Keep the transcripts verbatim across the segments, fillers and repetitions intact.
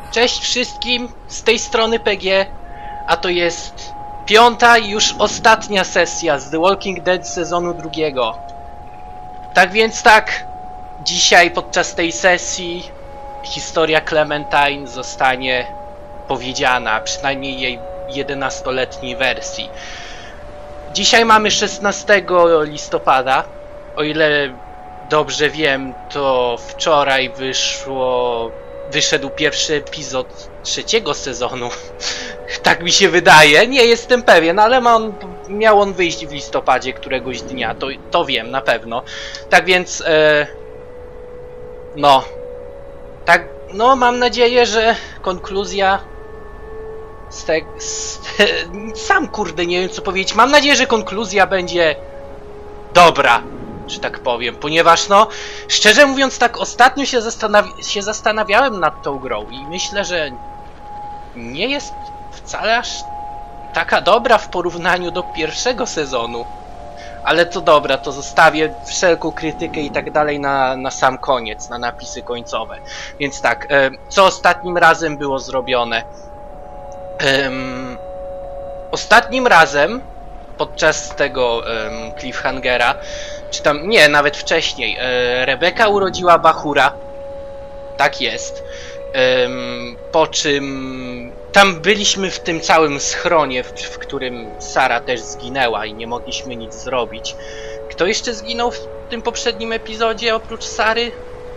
Cześć wszystkim, z tej strony P G, a to jest piąta i już ostatnia sesja z The Walking Dead sezonu drugiego. Tak więc tak, dzisiaj podczas tej sesji historia Clementine zostanie powiedziana, przynajmniej jej jedenastoletniej wersji. Dzisiaj mamy szesnastego listopada, o ile dobrze wiem, to wczoraj wyszło... Wyszedł pierwszy epizod trzeciego sezonu. Tak mi się wydaje, nie jestem pewien, ale ma on, miał on wyjść w listopadzie któregoś dnia, to, to wiem na pewno. Tak więc, e, no, tak, no mam nadzieję, że konkluzja z te, z te, sam kurde nie wiem co powiedzieć, mam nadzieję, że konkluzja będzie dobra, że tak powiem, ponieważ no, szczerze mówiąc tak, ostatnio się, zastanawi się zastanawiałem nad tą grą i myślę, że nie jest wcale aż taka dobra w porównaniu do pierwszego sezonu. Ale to dobra, to zostawię wszelką krytykę i tak dalej na, na sam koniec, na napisy końcowe. Więc tak, e, co ostatnim razem było zrobione? Ehm, ostatnim razem, podczas tego um, cliffhangera, czy tam, nie, nawet wcześniej, e, Rebeka urodziła Bahura. Tak jest. E, po czym tam byliśmy w tym całym schronie, w, w którym Sara też zginęła i nie mogliśmy nic zrobić. Kto jeszcze zginął w tym poprzednim epizodzie oprócz Sary?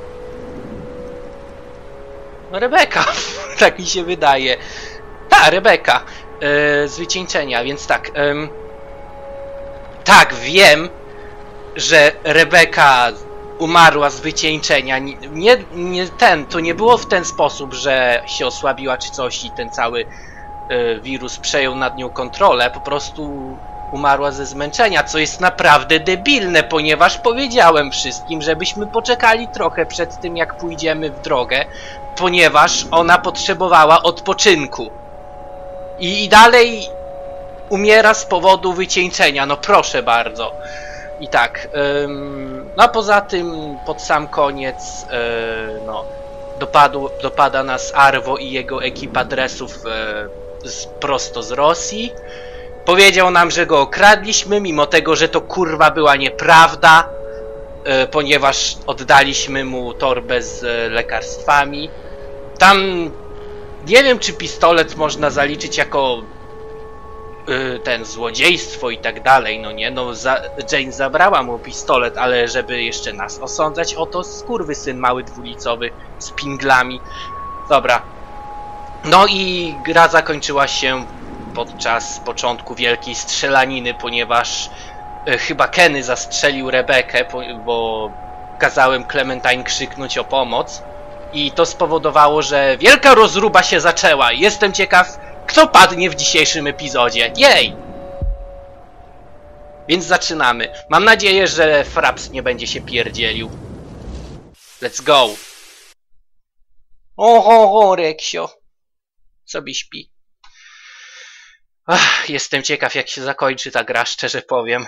No Rebeka, tak mi się wydaje. Ta, Rebeka. E, z wycieńczenia, więc tak. E, tak, wiem, że Rebeka umarła z wycieńczenia. Nie, nie ten, to nie było w ten sposób, że się osłabiła czy coś i ten cały y, wirus przejął nad nią kontrolę. Po prostu umarła ze zmęczenia, co jest naprawdę debilne, ponieważ powiedziałem wszystkim, żebyśmy poczekali trochę przed tym, jak pójdziemy w drogę, ponieważ ona potrzebowała odpoczynku. I, i dalej umiera z powodu wycieńczenia, no proszę bardzo. I tak, ym, no a poza tym pod sam koniec yy, no, dopadł, dopada nas Arvo i jego ekipa dresów yy, z, prosto z Rosji. Powiedział nam, że go okradliśmy, mimo tego, że to kurwa była nieprawda, yy, ponieważ oddaliśmy mu torbę z yy, lekarstwami. Tam nie wiem, czy pistolet można zaliczyć jako ten złodziejstwo i tak dalej, no nie, no za, Jane zabrała mu pistolet, ale żeby jeszcze nas osądzać, oto skurwysyn mały dwulicowy z pinglami. Dobra. No i gra zakończyła się podczas początku wielkiej strzelaniny, ponieważ e, chyba Kenny zastrzelił Rebekę, bo, bo kazałem Clementine krzyknąć o pomoc i to spowodowało, że wielka rozruba się zaczęła. Jestem ciekaw, kto padnie w dzisiejszym epizodzie? Jej! Więc zaczynamy. Mam nadzieję, że Fraps nie będzie się pierdzielił. Let's go! Oho, Reksio. Sobie śpi. Ach, jestem ciekaw, jak się zakończy ta gra, szczerze powiem.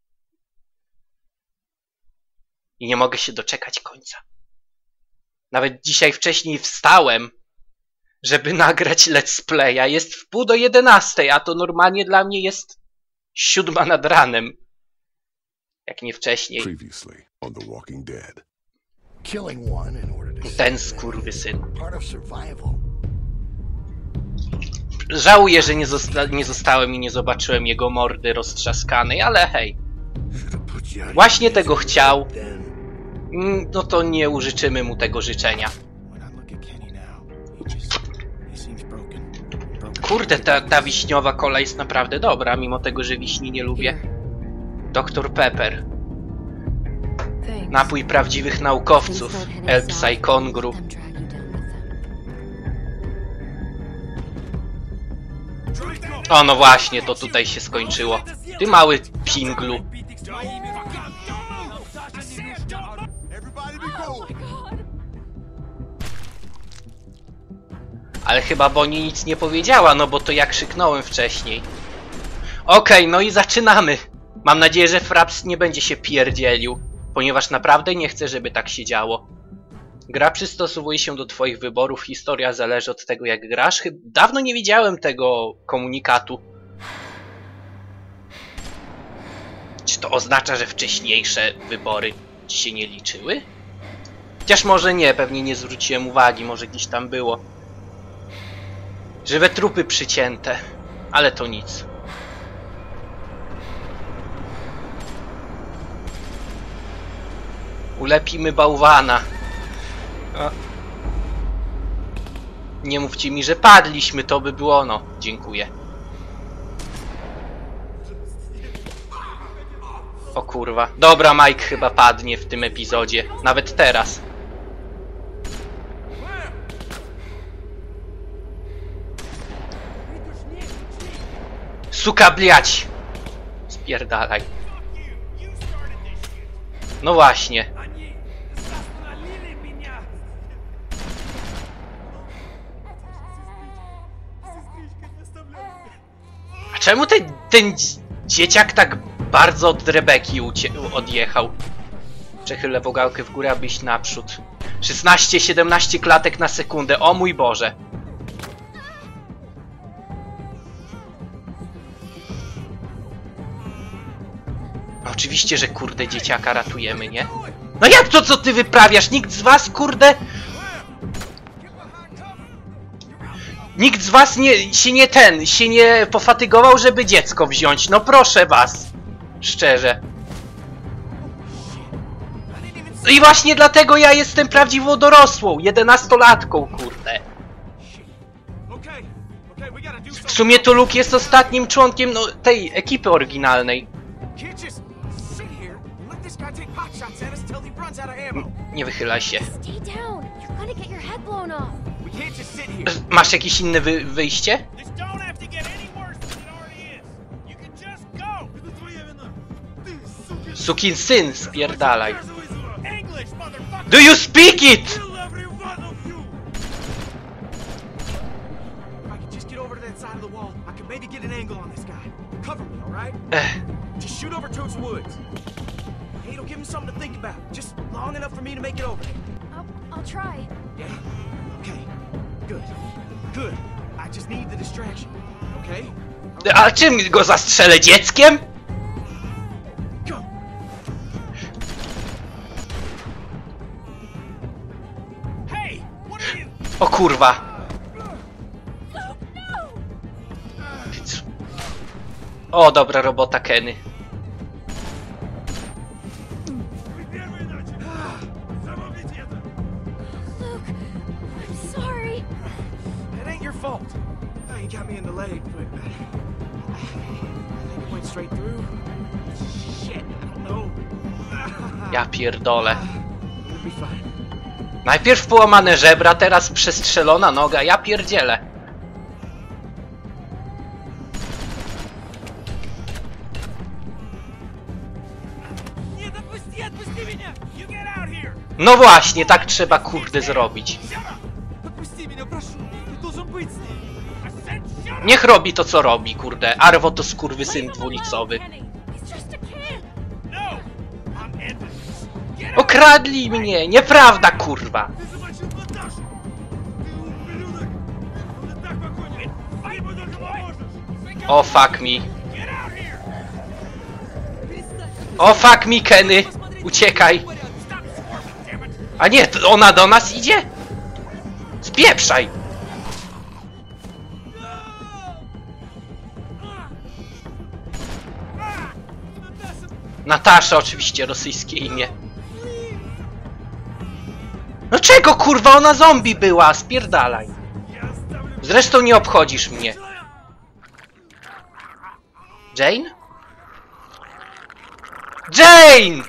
I nie mogę się doczekać końca. Nawet dzisiaj wcześniej wstałem, żeby nagrać let's playa. Jest w pół do jedenastej, a to normalnie dla mnie jest siódma nad ranem. Jak nie wcześniej. Ten skurwysyn. Żałuję, że nie, zosta nie zostałem i nie zobaczyłem jego mordy roztrzaskanej, ale hej. Właśnie tego chciał. No to nie użyczymy mu tego życzenia. Kurde, ta, ta wiśniowa kola jest naprawdę dobra, mimo tego, że wiśni nie lubię. doktor Pepper. Napój prawdziwych naukowców. El Psychongru. O, no właśnie, to tutaj się skończyło. Ty mały pinglu. Ale chyba Bonnie nic nie powiedziała, no bo to ja krzyknąłem wcześniej. Okej, okay, no i zaczynamy. Mam nadzieję, że Fraps nie będzie się pierdzielił, ponieważ naprawdę nie chcę, żeby tak się działo. Gra przystosowuje się do twoich wyborów, historia zależy od tego jak grasz. Dawno nie widziałem tego komunikatu. Czy to oznacza, że wcześniejsze wybory ci się nie liczyły? Chociaż może nie, pewnie nie zwróciłem uwagi, może gdzieś tam było. Żywe trupy przycięte, ale to nic. Ulepimy bałwana. A. Nie mówcie mi, że padliśmy, to by było ono. Dziękuję. O kurwa. Dobra, Mike chyba padnie w tym epizodzie. Nawet teraz. Suka bliać! Spierdalaj. No właśnie. A czemu ten, ten dzieciak tak bardzo od Rebeki odjechał? Przechylę wogałkę w górę, aby iść naprzód. szesnaście siedemnaście klatek na sekundę, o mój Boże. Oczywiście, że kurde dzieciaka ratujemy, nie? No jak to co ty wyprawiasz? Nikt z was kurde... Nikt z was nie, się nie ten, się nie pofatygował, żeby dziecko wziąć. No proszę was. Szczerze. No i właśnie dlatego ja jestem prawdziwą dorosłą, jedenastolatką, kurde. W sumie to Luke jest ostatnim członkiem no, tej ekipy oryginalnej. Nie wychylaj się. Masz jakieś inne wy wyjście? Sukin syn, spierdalaj. Do you speak it? Ech. Hey, it'll give him something to think about. Just long enough for me to make it over. I'll, I'll try. Yeah? Okay. Good. Good. I just need the distraction. Okay? A czym go zastrzelę? Dzieckiem? Go. Hey, what are you? O kurwa. O, dobra robota, Kenny. Fault. You got me in the leg, but I think it went straight through. Shit, I don't know. Ja pierdolę. It'll be fine. Najpierw połamane żebra, teraz przestrzelona noga. Ja pierdzielę. No właśnie, tak trzeba kurde zrobić. Niech robi to co robi, kurde. Arwo to skurwysyn dwulicowy. Okradli mnie! Nieprawda, kurwa! O fuck me. O fuck me, Kenny! Uciekaj! A nie, to ona do nas idzie? Spieprzaj! Natasza, oczywiście, rosyjskie imię. No czego, kurwa, ona zombie była? Spierdalaj. Zresztą nie obchodzisz mnie. Jane? Jane!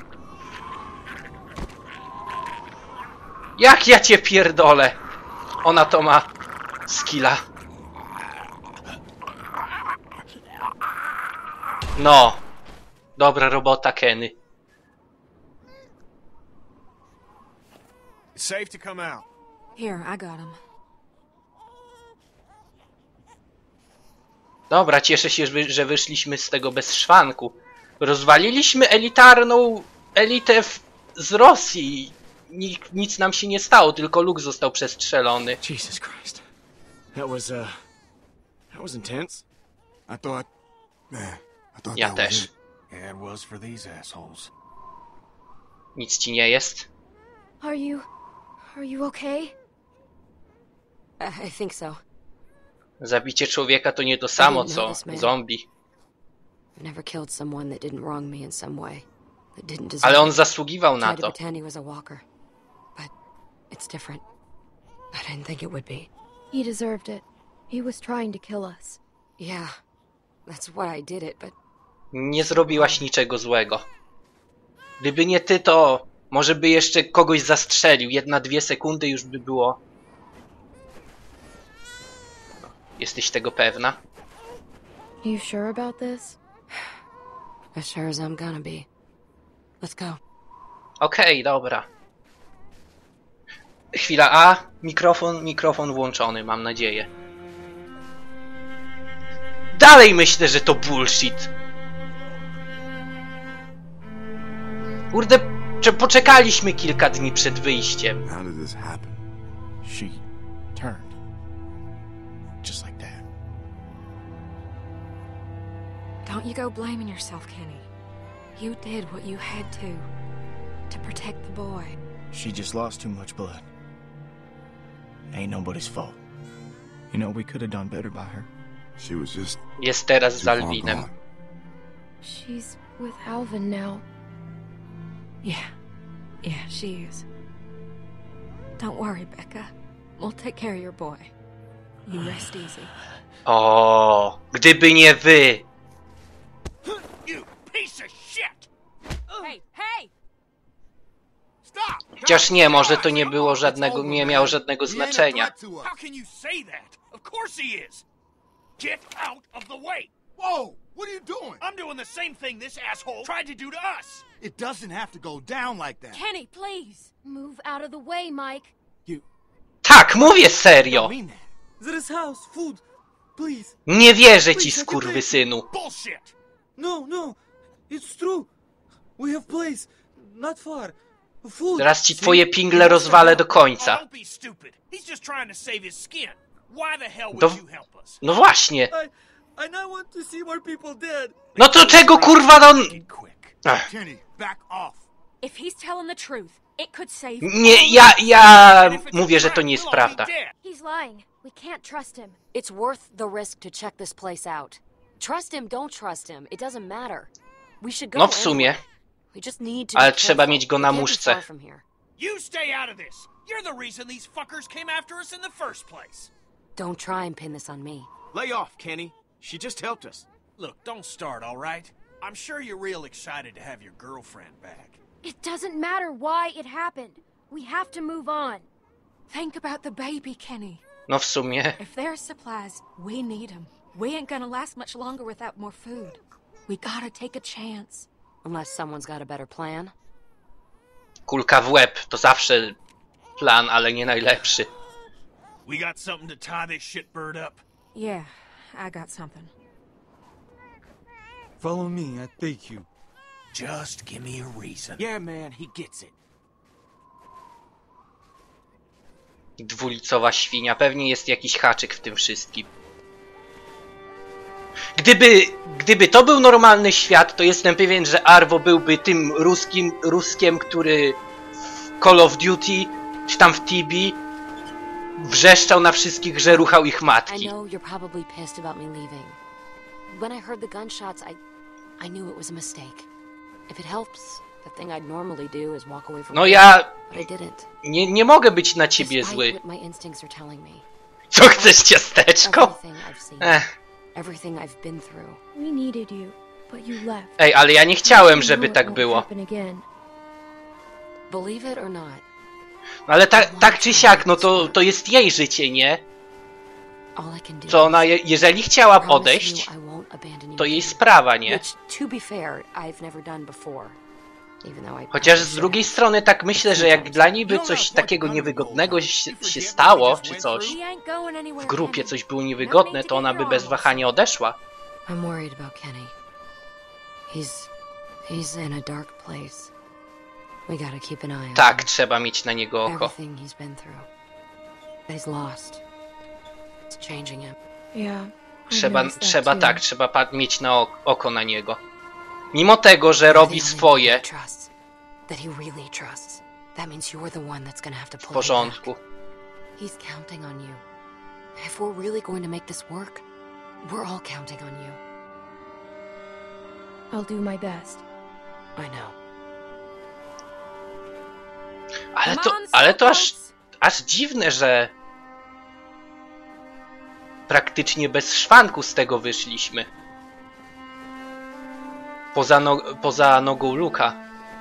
Jak ja cię pierdolę? Ona to ma skilla. No. Dobra robota, Kenny. It's safe to come out. Here, I got him. Dobra, cieszę się, że wyszliśmy z tego bez szwanku. Rozwaliliśmy elitarną elitę w, z Rosji. nic, nic nam się nie stało, tylko Luke został przestrzelony. Jesus Christ. That was, uh... That was intense. I thought... Man, I thought Ja that was też. it. Yeah, it was for these assholes. Nic ci nie jest? Are you... Are you okay? I, I think so. Zabicie człowieka to nie to samo, co zombie. I've never killed someone that didn't wrong me in some way. That didn't deserve Ale on it. zasługiwał na Tried to to. pretend he was a walker. But it's different. I didn't think it would be. He deserved it. He was trying to kill us. Yeah. That's why I did it, but Nie zrobiłaś niczego złego. Gdyby nie ty, to może by jeszcze kogoś zastrzelił. Jedna, dwie sekundy już by było. Jesteś tego pewna? You sure about this? as sure as I'm gonna be. Let's go. Okej, okay, dobra. Chwila, a mikrofon, mikrofon włączony, mam nadzieję. Dalej myślę, że to bullshit. Kurde, czy poczekaliśmy kilka dni przed wyjściem. How did this happen? She turned. Just like that. Don't you go blaming yourself, Kenny. You did what you had to. To protect the boy. She just lost too much blood. Ain't nobody's fault. You know, we could have done better by her. She was just Jest teraz z too far Alvinem. gone. She's with Alvin now. Yeah. Yeah, she is. Don't worry, Becca. We'll take care of your boy. You rest easy. O, gdyby nie wy. You piece of shit! Hey, hey! Stop! Chociaż nie, może to nie było żadnego, nie miało żadnego znaczenia. How can you say that? Of course he is! Get out of the way! Whoa! What are you doing? I'm doing the same thing this asshole tried to do to us! It doesn't have to go down like that. Kenny, please! Move out of the way, Mike. You Tak, mówię serio. mean that? There is house, food. Please. Nie wierzę ci, skurwysynu. Bullshit! No, no. It's true. We have place. Not far. Food. Zaraz ci twoje pingle rozwalę do Oh, końca. don't be stupid. He's just trying to save his skin. Why the hell would Do- you help us? No właśnie. I, I now want to see more people dead. No to czego kurwa on... Get quick. Ach, Kenny, back off. If he's telling the truth, it could save... nie, ja, ja And if it's mówię, a że to trap, nie jest we'll all be prawda. dead. He's lying. We can't trust him. It's worth the risk to check this place out. Trust him, don't trust him. It doesn't matter. We should go No w sumie. anyway. We just need to Ale be trzeba careful. mieć go We na can't be muszce. far from here. You stay out of this. You're the reason these fuckers came after us in the first place. Don't try and pin this on me. Lay off, Kenny. She just helped us. Look, don't start, all right? I'm sure you're real excited to have your girlfriend back. It doesn't matter why it happened. We have to move on. Think about the baby, Kenny. No w sumie. If there's supplies, we need them. We ain't gonna last much longer without more food. We gotta take a chance. Unless someone's got a better plan. Kulka w łeb to zawsze plan, ale nie najlepszy. We got something to tie this shitbird up. Yeah, I got something. Follow me. I take you. Just give me a reason. Yeah, man. He gets it. Dwulicowa świnia. Pewnie jest jakiś haczyk w tym wszystkim. Gdyby, gdyby to był normalny świat, to jestem pewien, że Arvo byłby tym ruskim, Ruskiem, który w Call of Duty, czy tam w T B wrzeszczał na wszystkich, że ruchał ich I matki. know you're probably pissed about me leaving. When I heard the gunshots, I... I knew it was a mistake. If it helps, the thing I'd normally do is walk away from No it, ja but I didn't. nie, nie mogę być na ciebie Despite zły. what my instincts are telling me. Co chcesz, ciasteczko? Everything I've seen. Ech. Everything I've been through. We needed you, but you left. Ej, ale ja nie chciałem, You żeby know it tak won't było. happen again. Believe it or not, No ale tak, tak czy siak, no to, to jest jej życie, nie? all I can do Co ona, je- jeżeli chciała is promise odejść, you I won't abandon you to jej again. sprawa, nie? Which, to be fair, I've never done before. Even though I Chociaż probably z should drugiej have. strony tak myślę, że jak dla niej by coś takiego niewygodnego się, się stało, czy coś, We ain't going anywhere, w grupie Kenny. coś było niewygodne, to ona by bez wahania odeszła. I'm worried about Kenny. He's... he's in a dark place. We gotta keep an eye on Tak, him. trzeba mieć na niego oko. Everything he's been through. He's lost. It's changing him. Yeah. I Trzeba, noticed that trzeba too. tak, trzeba pa- mieć na ok oko na niego. Mimo tego, że robi The only swoje one he trusts, that he really trusts. That means you're the one that's gonna have to w pull him porządku. back. He's counting on you. If we're really going to make this work, we're all counting on you. I'll do my best. I know. Ale Come to, on, ale to aż, slowpokes. aż dziwne, że praktycznie bez szwanku z tego wyszliśmy. Poza, no, poza nogą Luka.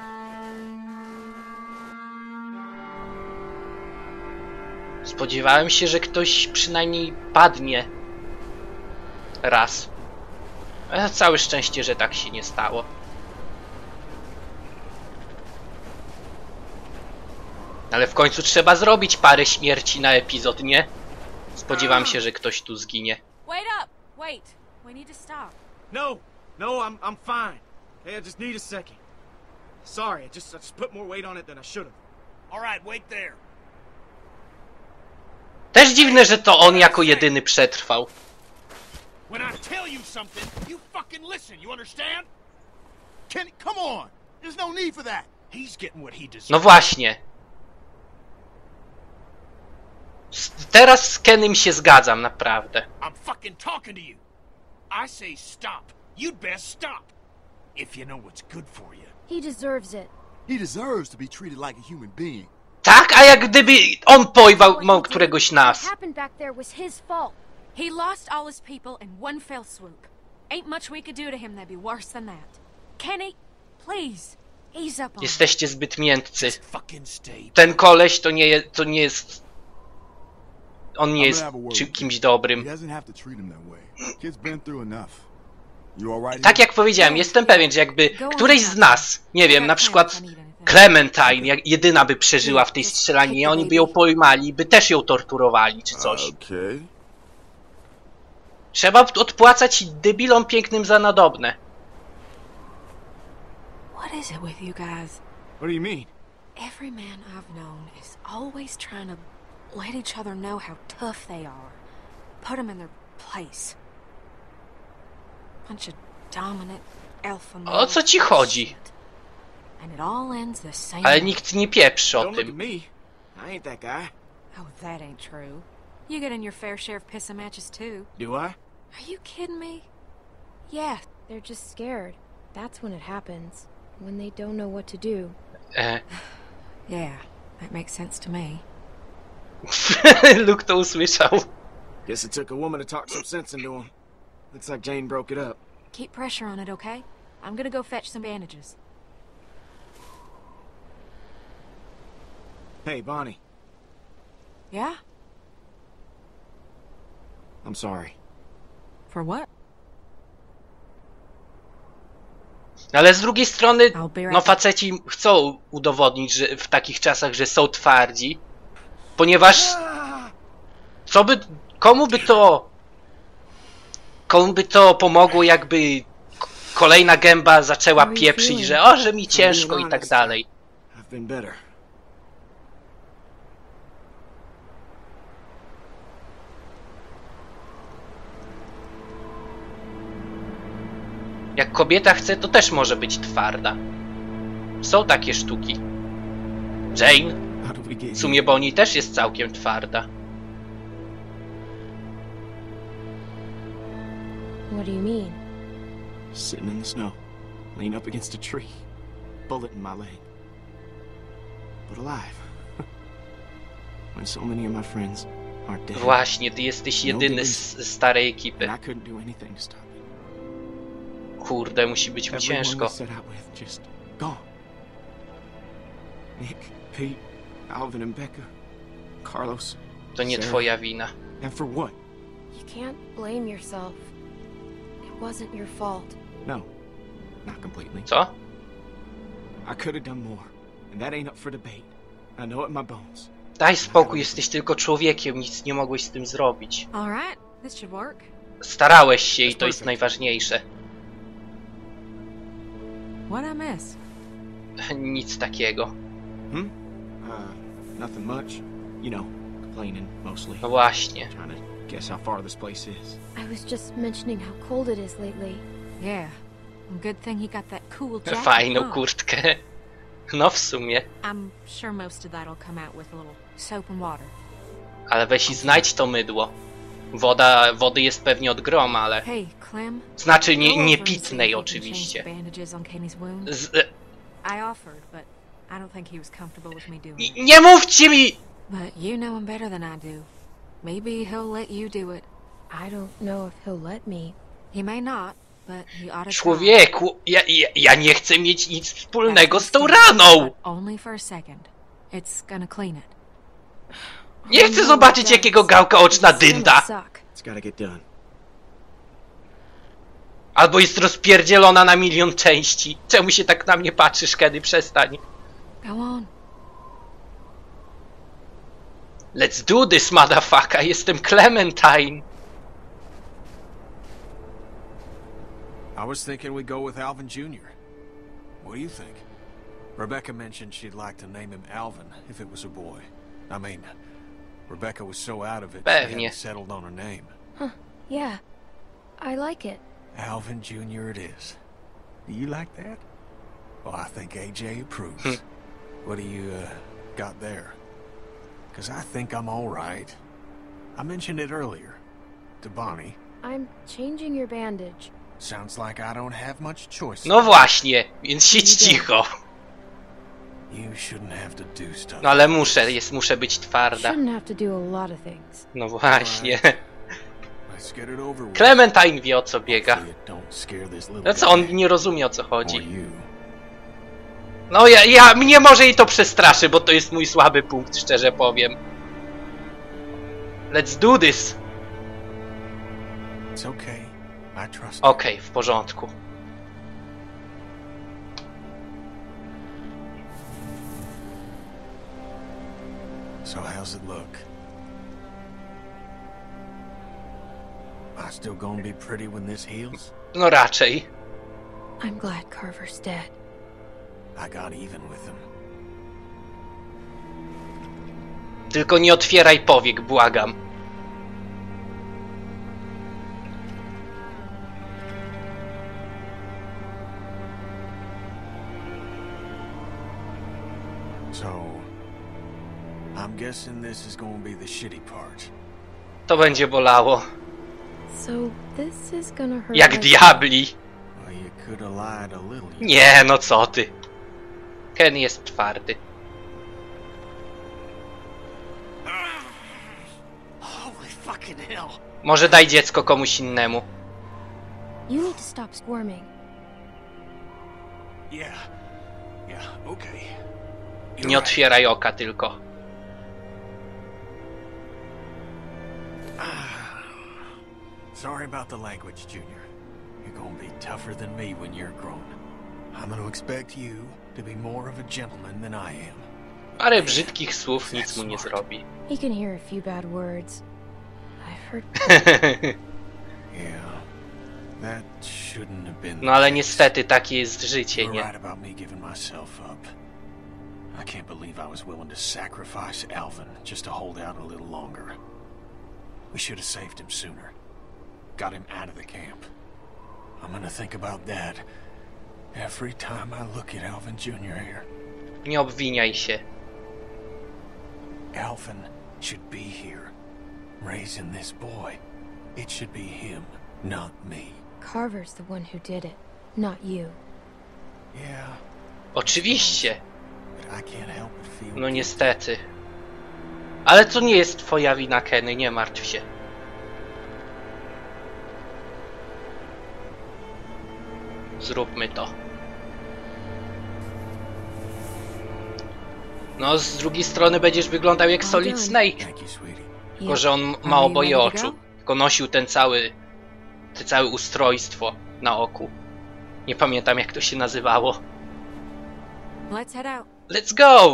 Spodziewałem się, że ktoś przynajmniej padnie raz. Ale całe szczęście, że tak się nie stało. Ale w końcu trzeba zrobić parę śmierci na epizod, nie? Spodziewam się, że ktoś tu zginie. Wait up! Wait. We need to stop. No, no, I'm I'm fine. Hey, I just need a second. Sorry, I just I just put more weight on it than I should have. All right, wait there. Też dziwne, że to on jako jedyny przetrwał. When I tell you something, you fucking listen. You understand? Kenny, come on. There's no need for that. He's getting what he deserves. No właśnie. S- Teraz z Kenym się zgadzam, naprawdę. I'm fucking talking to you. I say stop. You'd best stop. If you know what's good for you. He deserves it. He deserves to be treated like a human being. Tak? A jak gdyby on pojwał What mo- he did, któregoś what nas. happened back there was his fault. He lost all his people in one fell swoop. Ain't much we could do to him that'd be worse than that. Kenny, please, ease up on Jesteście zbyt miętcy. Just fucking stay. Ten koleś to nie, je, to nie jest... On nie I'm jest gonna have a word czy, with kimś him. dobrym. He doesn't have to treat him that way. Kid's been through enough. You all right? Tak here? jak powiedziałem, jestem pewien, że jakby któryś z nas, nie wiem, na przykład Clementine, jak jedyna by przeżyła w tej strzelaninie, oni by ją pojmali, by też ją torturowali, czy coś. Okay. Trzeba odpłacać debilom pięknym za nadobne. What is it with you guys? What do you mean? Every man I've known is always trying to let each other know how tough they are. Put them in their place. Bunch of dominant alpha O male co ci chodzi? shit. And it all ends the same Ale way. nikt nie pieprzy o Don't look at tym. me. I ain't that guy. Oh, that ain't true. You get in your fair share of pissing matches too. Do I? Are you kidding me? Yeah. They're just scared. That's when it happens. When they don't know what to do. E. Yeah, that makes sense to me. Luke to usłyszał. Guess it took a woman to talk some sense into him. Looks like Jane broke it up. Keep pressure on it, okay? I'm gonna go fetch some bandages. Hey, Bonnie. Yeah? I'm sorry. For what? Ale z drugiej strony, I'll be right no back. faceci chcą udowodnić, że w takich czasach, że są twardzi. Ponieważ co by, komu by to, komu by to pomogło, jakby k- kolejna gęba zaczęła pieprzyć, że o, że mi ciężko i tak dalej. I've been better. Jak kobieta chce, to też może być twarda. Są takie sztuki. Jane, How did we get w here? sumie Bonnie też jest całkiem twarda. What do you mean? Sitting in the snow, leaned up against a tree, bullet in my leg. But alive. When so many of my friends aren't dead. Właśnie, ty jesteś jedyny z z starej ekipy. And I couldn't do anything to stop it. Kurde, musi być mu Everyone ciężko. we set out with just gone. Nick, Pete, Alvin and Becca, Carlos. To nie Sarah. twoja wina. And for what? You can't blame yourself. It wasn't your fault. No, not completely. Co? I could have done more, and that ain't up for debate. I know it in my bones. Daj spokój, jesteś tylko człowiekiem, nic nie mogłeś z tym zrobić. All right, this should work. Starałeś się i to jest najważniejsze. What I miss? nic takiego. Hmm? Uh, nothing much. You know, complaining mostly. No właśnie. Trying to guess how far this place is. I was just mentioning how cold it is lately. Yeah. Good thing he got that cool jacket. Fajną huh? kurtkę. No w sumie. I'm sure most of that'll come out with a little soap and water. Ale weź i znajdź to mydło. Woda, wody jest pewnie od groma, ale... Hey, Clem. Znaczy nie, go over nie and see pitnej if we can change oczywiście. the bandages on Kenny's wound. Z, e, I offered, but I don't think he was comfortable with me doing it. nie mówcie mi! But you know him better than I do. Maybe he'll let you do it. I don't know if he'll let me. He may not, but he ought to try. Człowieku, ja, ja, ja nie chcę mieć nic wspólnego z tą raną! But only for a second. It's gonna clean it. Nie chcę zobaczyć jakiego gałka oczna dynda! Suck. It's gotta get done. Albo jest rozpierdzielona na milion części. Czemu się tak na mnie patrzysz, kiedy przestań? Go on. Let's do this, motherfucker! Jestem Clementine! I was thinking we'd go with Alvin Junior What do you think? Rebecca mentioned she'd like to name him Alvin if it was a boy. I mean, Rebecca was so out of it, she Pewnie. hadn't settled on her name. Huh. Yeah. I like it. Alvin Junior it is. Do you like that? Well, I think A J approves. What do you, uh, got there? Because I think I'm all right. I mentioned it earlier. To Bonnie. I'm changing your bandage. Sounds like I don't have much choice. No właśnie, więc siedź cicho. You shouldn't have to do stuff. No ale muszę, jest, muszę być twarda. Shouldn't have to do a lot of things. No właśnie. Let's get it over with. Clementine wie o co biega. Hopefully it don't scare this little No co, on guy. nie rozumie o co Or chodzi. you. No ja, ja, mnie może i to przestraszy, bo to jest mój słaby punkt, szczerze powiem. Let's do this. It's okay. I trust Okej, okay, w porządku. you. So how's it look? I still gonna be pretty when this heals? No raczej. I'm glad Carver's dead. I got even with him. Tylko nie otwieraj powiek, błagam. So, I'm guessing this is gonna be the shitty part. To będzie bolało. So this is gonna hurt. Jak my- diabli. Well, you could have lied a little. you Nie, no co ty. Ken jest twardy. Holy fucking hell! Może daj dziecko komuś innemu. You need to stop squirming. Yeah. Yeah, okay. You're Nie right. otwieraj oka tylko. Sorry about the language, Junior. You're gonna be tougher than me when you're grown. I'm gonna expect you to be more of a gentleman than I am. Parę brzydkich słów nic mu nie zrobi. He can hear a few bad words. I've heard. Yeah. That shouldn't have been. No the ale case. niestety takie jest życie, You're nie? right about me giving myself up. I can't believe I was willing to sacrifice Alvin just to hold out a little longer. We should have saved him sooner. Got him out of the camp. I'm gonna think about that every time I look at Alvin Junior here. Nie obwiniaj się. Alvin should be here, raising this boy. It should be him, not me. Carver's the one who did it, not you. Yeah, Oczywiście. but I can't help but feel. No niestety. Ale to nie jest twoja wina, Kenny, nie martw się. Zróbmy to. No, z drugiej strony będziesz wyglądał jak Solid Snake. Thank you, sweetie. Tylko, że on ma oboje oczu. Tylko nosił ten cały... Te całe ustrojstwo na oku. Nie pamiętam jak to się nazywało. Let's head out. Let's go!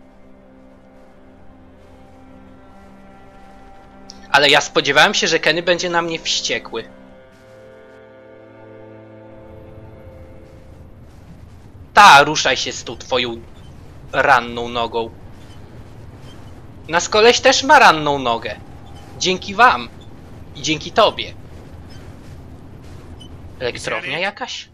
Ale ja spodziewałem się, że Kenny będzie na mnie wściekły. Ta, ruszaj się z tą twoją ranną nogą. Nasz koleś też ma ranną nogę. Dzięki wam. I dzięki tobie. Elektrownia jakaś?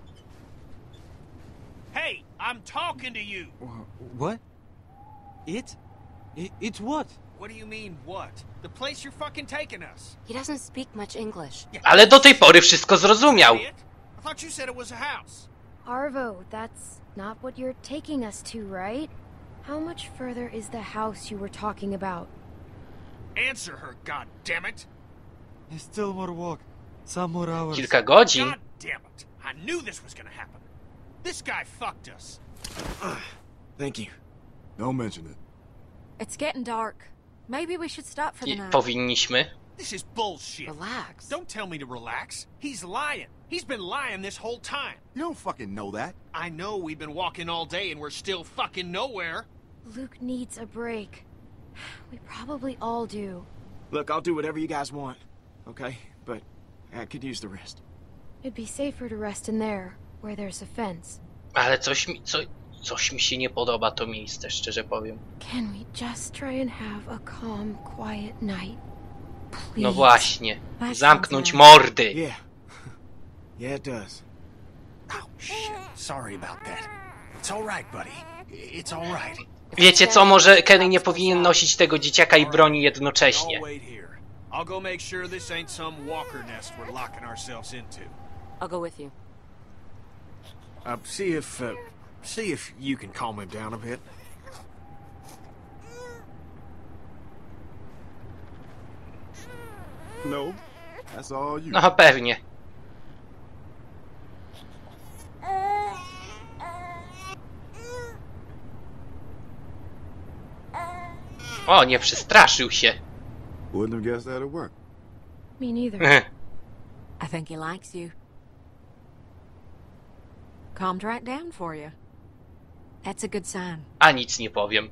Hey, I'm talking to you. What? It? I it's what? What do you mean, what? The place you're fucking taking us. He doesn't speak much English. Ale do tej pory wszystko zrozumiał. I thought you said it was a house. Arvo, that's not what you're taking us to, right? How much further is the house you were talking about? Answer her, god damn it. It's still more walk. Some more hours. Kilka godzin. God damn it. I knew this was gonna happen. This guy fucked us. Thank you. Don't mention it. It's getting dark. Maybe we should stop for the I night. powinniśmy. This is bullshit. Relax. Don't tell me to relax. He's lying. He's been lying this whole time. You don't fucking know that. I know we've been walking all day and we're still fucking nowhere. Luke needs a break. We probably all do. Look, I'll do whatever you guys want, okay? But I could use the rest. It'd be safer to rest in there, where there's a fence. Ale coś mi, co, coś mi się nie podoba to miejsce, szczerze powiem. Can we just try and have a calm, quiet night? Please. No właśnie. That Zamknąć sounds mordy. Yeah. Yeah, it does. Oh, shit. Sorry about that. It's all right, buddy. It's all right. Wiecie co, może Kenny nie powinien nosić tego dzieciaka i broni jednocześnie. Y'all wait here. I'll go make sure this ain't some walker nest we're locking ourselves into. I'll go with you. Uh, see if, uh, see if you can calm him down a bit. No, that's all you. No pewnie. O, nie przestraszył się. Wouldn't have guessed that'd work. Me neither. I think he likes you. Calmed right down for you. That's a good sign. A nic nie powiem.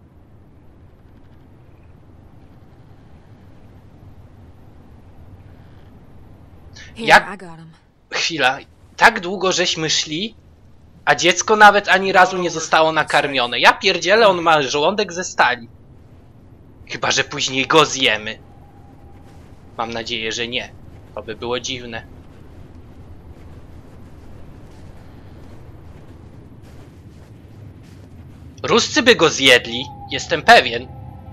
Here, Jak- I got him. Chwila. Tak długo żeśmy szli, a dziecko nawet ani razu nie zostało nakarmione. Ja pierdzielę, on ma żołądek ze stali. Chyba że później go zjemy. Mam nadzieję, że nie. To by było dziwne. Ruscy by go zjedli, jestem pewien.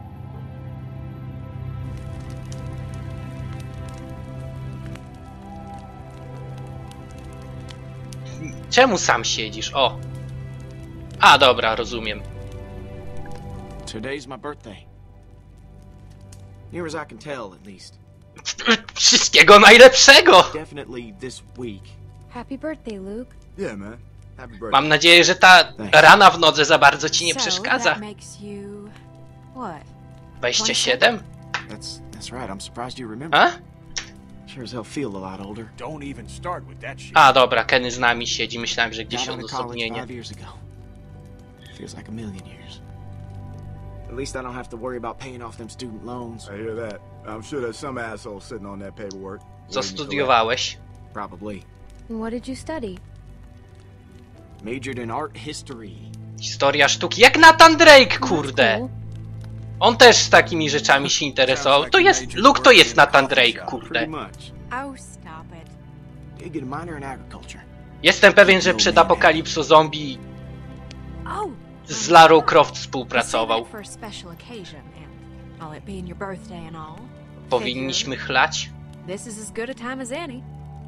Czemu sam siedzisz? O. A, dobra, rozumiem. Today's my birthday. Near as I can tell, at least. Wszystkiego najlepszego! Definitely this week. Happy birthday, Luke. Yeah, man. Happy birthday. Mam nadzieję, że ta rana w nodze za bardzo ci nie So, przeszkadza. that makes you... what? dwadzieścia siedem? That's that's right. I'm surprised you remember. A? Sure as hell feel a lot older. Don't even start with that shit. A, dobra, Kenny z nami siedzi. Myślałem, że gdzieś Got out of college odosobnienie. five years ago. Feels like a million years. At least I don't have to worry about paying off them student loans. I hear that. I'm sure there's some asshole sitting on that paperwork. Co waiting to collect. studiowałeś? Probably. What did you study? Majored in art history. Historia sztuki. Jak Nathan Drake, That's kurde! cool. On też z takimi rzeczami się interesował. To jest... Luke to jest Nathan Drake, kurde. Pretty much. Oh, stop it. You get a minor in agriculture. Jestem pewien, że przed Apokalipsą Zombie Oh! z Larą Croft I say współpracował. that for a special occasion, and all it being your birthday and all. Powinniśmy chlać. This is as good a time as any.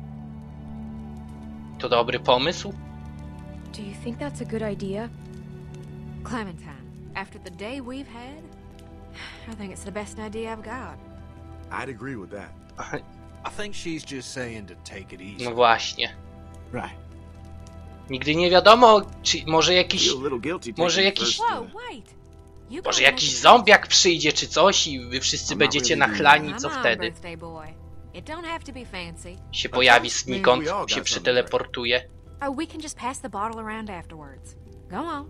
To dobry pomysł. Do you think that's a good idea? Clementine, after the day we've had, I think it's the best idea I've got. I'd agree with that. I think she's just saying to take it easy. No właśnie. Right. Nigdy nie wiadomo, czy może jakiś... Feel a little guilty Może taking jakiś- first, Whoa, uh, wait! You Może gotta jakiś make it zombiak przyjdzie czy coś i wy wszyscy I'm not będziecie really nachlani, Come co on, wtedy? birthday boy. It don't have to be fancy. Się pojawi znikąd, We all got się something przyteleportuje. Oh, we can just pass the bottle around afterwards. Go on.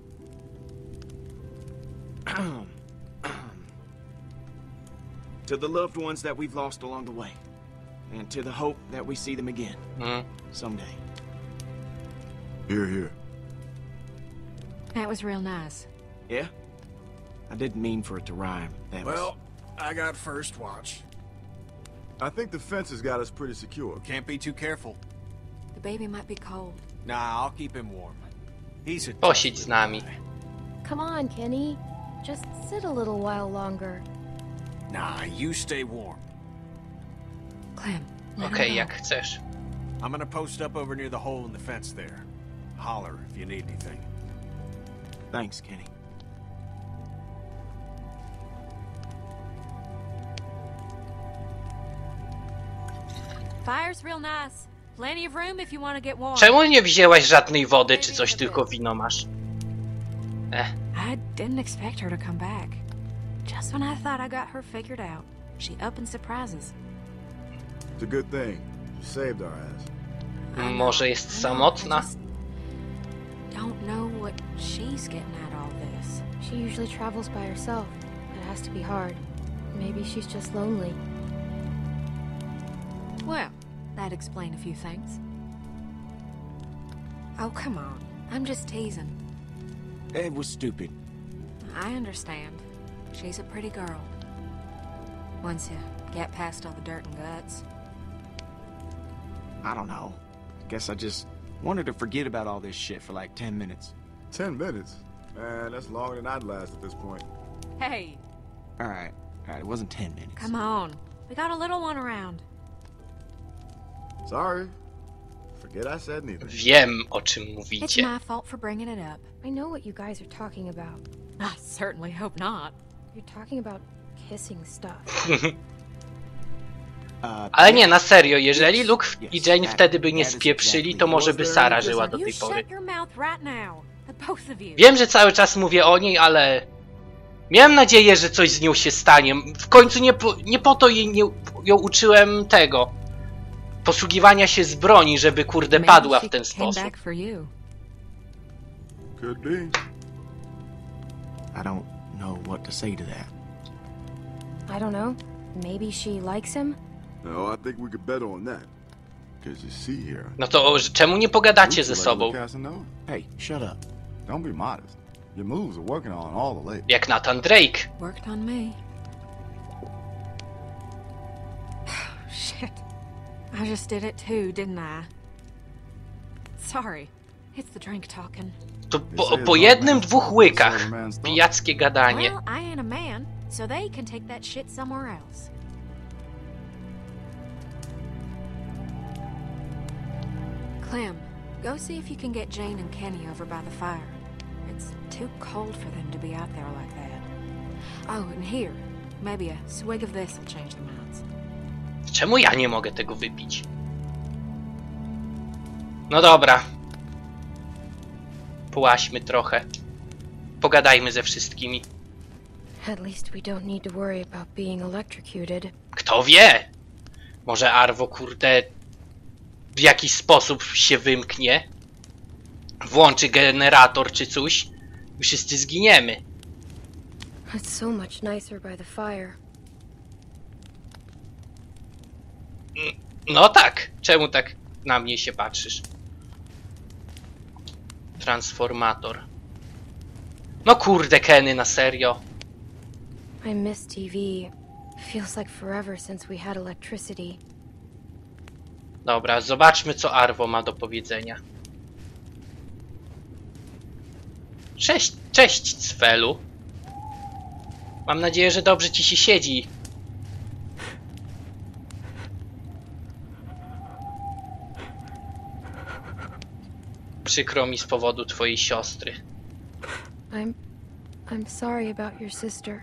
To the loved ones that we've lost along the way. And to the hope that we see them again. Mm. Someday. Here, here. That was real nice. Yeah? I didn't mean for it to rhyme. That was... Well, I got first watch. I think the fence has got us pretty secure. Can't be too careful. The baby might be cold. Nah, I'll keep him warm. He's a tough Posiedź z little nami. guy. Come on, Kenny. Just sit a little while longer. Nah, you stay warm. Clem, let Okej, him go. jak chcesz. I'm gonna post up over near the hole in the fence there. Holler if you need anything. Thanks, Kenny. Fire's real nice. Plenty of room if you want to get warm. Czemu nie wzięłaś żadnej wody czy coś, tylko wino masz? Eh. I didn't expect her to come back. Just when I thought I got her figured out, she up and surprises. It's a good thing. You saved our ass. I know, Może I jest know, samotna? I just don't know what she's getting at all this. She usually travels by herself. It has to be hard. Maybe she's just lonely. Well, that'd explain a few things. Oh, come on. I'm just teasing. It was stupid. I understand. She's a pretty girl. Once you get past all the dirt and guts. I don't know. Guess I just wanted to forget about all this shit for like ten minutes. Ten minutes? Man, that's longer than I'd last at this point. Hey, Alright, alright, it wasn't ten minutes. come on. We got a little one around. Sorry. Forget I said neither. Wiem, o czym It's mówicie. my fault for bringing it up. I know what you guys are talking about. I certainly hope not. You're talking about kissing stuff. Uh, Ale nie, na serio, jeżeli Luke i Yes, Jane that- wtedy by nie that is spieprzyli, exactly to może what by they're Sara doing. żyła do You tej pory. shut your mouth right now. The both of you. Wiem, że cały czas mówię o niej, ale... Miałem nadzieję, że coś z nią się stanie. W końcu nie po, nie po to jej, nie, ją uczyłem tego. Posługiwania się z broni, żeby kurde Maybe padła she w ten came sposób. back for you. Could be. I don't know what to say to that. I don't know. Maybe she likes him? No, I think we could bet on that. Because you see here. No to że czemu nie pogadacie ze Luke's a sobą? regular Casanova. Hey, shut up. Don't be modest. Your moves are working on all the ladies. Jak Nathan Drake. Worked on me. Shit. I just did it too, didn't I? Sorry. It's the drink talking. To po, po jednym, dwóch łykach. Pijackie gadanie. Well, I ain't a man, so they can take that shit somewhere else. Clem, go see if you can get Jane and Kenny over by the fire. It's too cold for them to be out there like that. Oh, and here, maybe a swig of this will change their minds. Czemu ja nie mogę tego wypić? No dobra. Połaśmy trochę. Pogadajmy ze wszystkimi. At least we don't need to worry about being electrocuted. Kto wie? Może Arvo, kurde, w jakiś sposób się wymknie. Włączy generator czy coś. I wszyscy zginiemy. It's so much nicer by the fire. No tak. Czemu tak na mnie się patrzysz? Transformator. No kurde, Kenny, na serio. I miss T V. Feels like forever since we had electricity. Dobra, zobaczmy, co Arvo ma do powiedzenia. Cześć, cześć, Cfelu. Mam nadzieję, że dobrze ci się siedzi. Przykro mi z powodu twojej siostry. I'm... I'm sorry about your sister.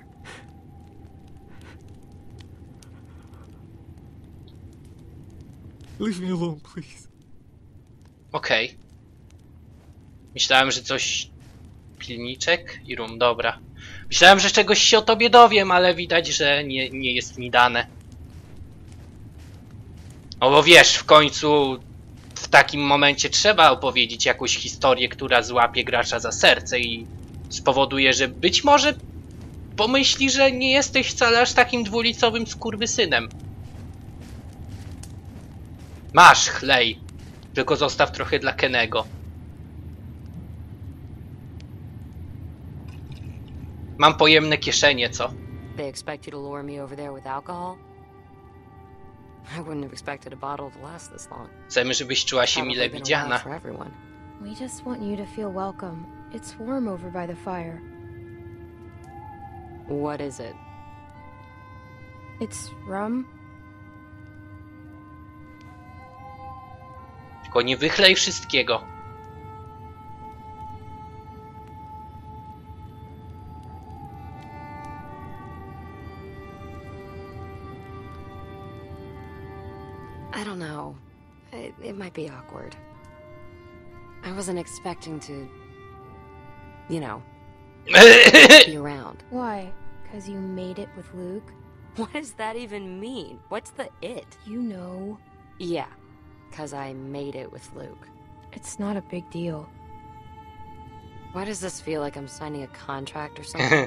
Leave me alone, please. Okej. Okay. Myślałem, że coś... Pilniczek i rum, dobra. Myślałem, że czegoś się o tobie dowiem, ale widać, że nie, nie jest mi dane. No bo wiesz, w końcu w takim momencie trzeba opowiedzieć jakąś historię, która złapie gracza za serce i spowoduje, że być może pomyśli, że nie jesteś wcale aż takim dwulicowym skurwysynem. Masz, chlej. Tylko zostaw trochę dla Kennego. Mam pojemne kieszenie, co? They expect you to lure me over there with alcohol? I wouldn't have expected a bottle to last this long. Chcemy, żebyś czuła się mile Probably been a while widziana. for everyone. We just want you to feel welcome. It's warm over by the fire. What is it? It's rum. Tylko nie wychlej wszystkiego. I don't know. It, it might be awkward. I wasn't expecting to, you know, be around. Why? Because you made it with Luke? What does that even mean? What's the it? You know. Yeah, because I made it with Luke. It's not a big deal. Why does this feel like I'm signing a contract or something?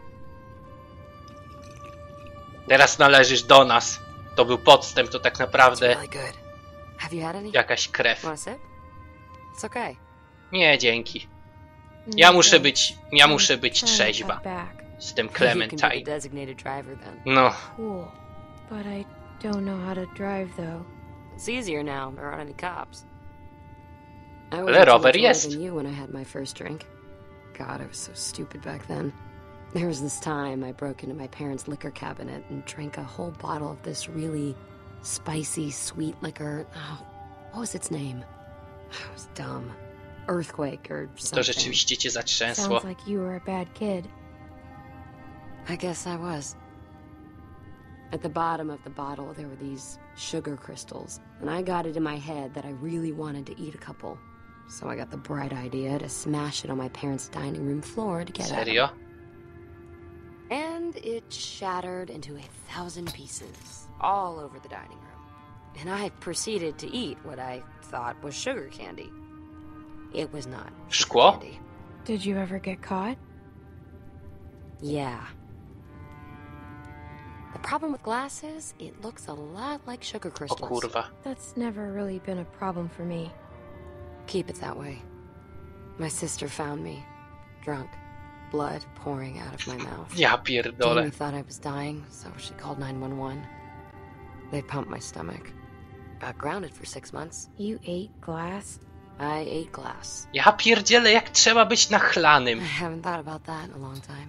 Teraz należysz do nas. To był podstęp, to tak It's naprawdę really good. Have you had any? jakaś krew. Want a sip? It's okay. Nie, dzięki. Ja muszę być, ja muszę być Trying to trzeźwa. cut back. Z tym You can be the Clementine. designated driver then. No, Cool. But I don't know how to drive, though. It's easier now. There aren't any cops. I Ale wasn't too rower much older jest. than you when I had my first drink. God, I was so stupid back then. There was this time I broke into my parents' liquor cabinet and drank a whole bottle of this really spicy, sweet liquor. Oh, what was its name? I was dumb. Earthquake or to something. rzeczywiście cię zatrzęsło. Sounds like you were a bad kid. I guess I was. At the bottom of the bottle, there were these sugar crystals, and I got it in my head that I really wanted to eat a couple. So I got the bright idea to smash it on my parents' dining room floor to get at 'em. Serio? And it shattered into a thousand pieces, all over the dining room. And I proceeded to eat what I thought was sugar candy. It was not sugar Szkło? candy. Did you ever get caught? Yeah. The problem with glass is it looks a lot like sugar O crystals. kurwa. That's never really been a problem for me. Keep it that way. My sister found me, drunk, blood pouring out of my mouth. Ja pierdolę. Jamie thought I was dying, so she called nine one one. They pumped my stomach. Got grounded for six months. You ate glass? I ate glass. Ja pierdzielę, jak trzeba być I nachlanym. haven't thought about that in a long time.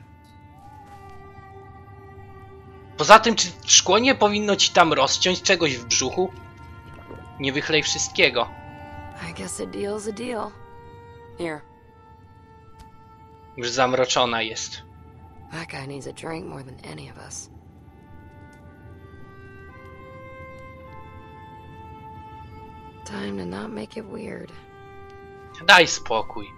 Poza tym, czy szkło nie powinno ci tam rozciąć czegoś w brzuchu? Nie wychlej wszystkiego. I guess a deal's a deal. Here. Już zamroczona jest. That guy needs a drink more than any of us. Time to not make it weird. Daj spokój.